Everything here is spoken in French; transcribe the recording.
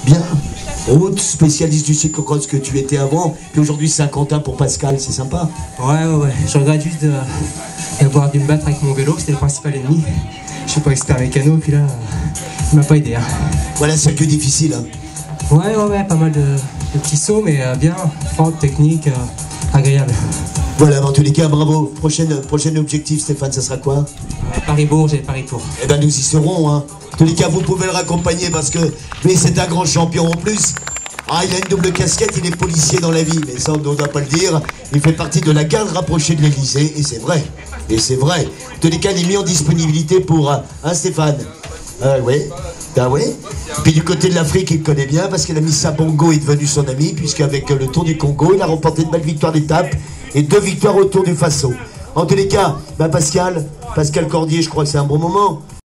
Bien. Autre spécialiste du cyclocross que tu étais avant, puis aujourd'hui Saint-Quentin pour Pascal, c'est sympa. Ouais. Je regrette juste d'avoir dû me battre avec mon vélo, c'était le principal ennemi. Je suis pas expert mécano, puis là, il m'a pas aidé. Hein. Voilà, circuit difficile. Hein. Ouais, pas mal de petits sauts, mais bien, forte, technique, agréable. Voilà, en tous les cas, bravo. Prochain objectif, Stéphane, ça sera quoi? Paris-Bourges et Paris-Tours. Eh ben, nous y serons, hein. En tous les cas, vous pouvez le raccompagner parce que lui, c'est un grand champion en plus. Ah, il a une double casquette, il est policier dans la vie, mais ça, on ne doit pas le dire. Il fait partie de la garde rapprochée de l'Élysée, et c'est vrai. En tous les cas, il est mis en disponibilité pour Stéphane. Oui. Ah ouais. Puis du côté de l'Afrique, il connaît bien parce que la Missa Bongo est devenue son ami, puisqu'avec le Tour du Congo, il a remporté de belles victoires d'étape et 2 victoires au Tour du Faso. En tous les cas, Pascal Cordier, je crois que c'est un bon moment.